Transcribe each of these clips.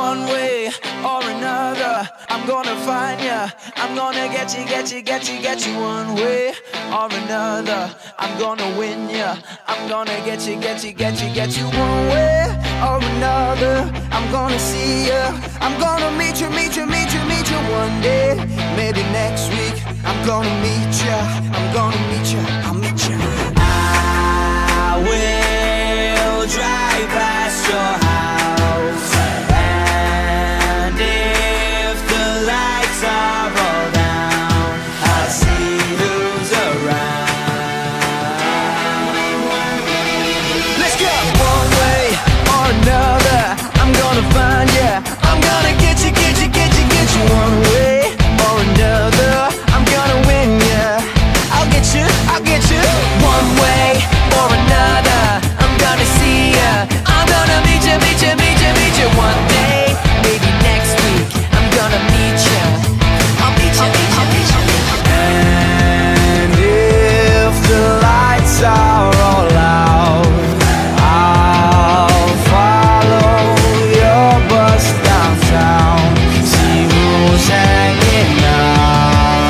one way or another. I'm gonna find ya, I'm gonna get you, get you, get you, get you one way or another. I'm gonna win ya, I'm gonna get you, get you, get you, get you one way or another. I'm gonna see ya, I'm gonna meet you, meet you, meet you, meet you one day. Maybe next week I'm gonna meet ya, I'm gonna meet ya, I'll meet ya. I will drive past your house, and if the lights are all down, I'll see who's around. Let's go! One way or another, I'm gonna find ya, I'm gonna get you, get you, get you, get you one way or another. I'm gonna win ya, I'll get you, I'll get you one way or another. I'm gonna see ya, I'm gonna meet ya, meet ya, meet ya, meet ya one day. Maybe next week I'm gonna meet ya, I'll meet ya, meet ya, meet ya, meet ya. And if the lights are all out, I'll follow your bus downtown, see who's hanging out.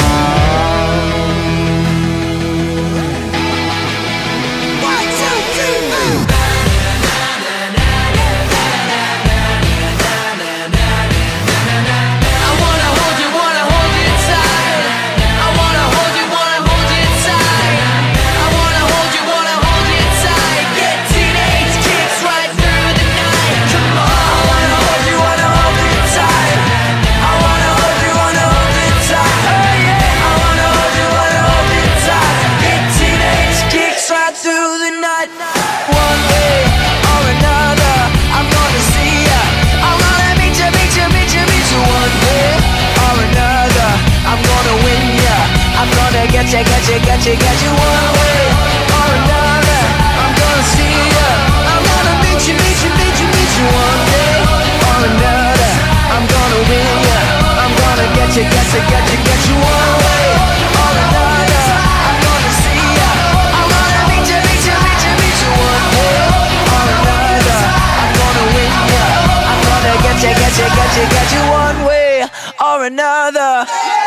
1, 2, 3, 4. I wanna hold you tight. I wanna hold you tight. I wanna hold you tight. Get teenage kicks right through the night. Come on. I wanna hold you tight. I wanna hold you tight. Oh yeah. I wanna hold you tight. Get teenage kicks right through the night. One way or another, I'm gonna see ya. I'm gonna meet ya, meet ya, meet ya, meet ya one way or another. I'm gonna win ya, I'm gonna get ya, get ya, get ya, get you one way or another. I'm gonna see ya, I'm gonna meet you, meet you, meet you, meet you one day or another. I'm gonna win ya, I'm gonna get ya, get ya, get ya, get you one way or another. I'm gonna see ya, I'm gonna meet ya, meet ya, meet ya, meet you one way or another. I'm gonna win ya, I'm gonna get ya, get ya, get ya, get you one way or another.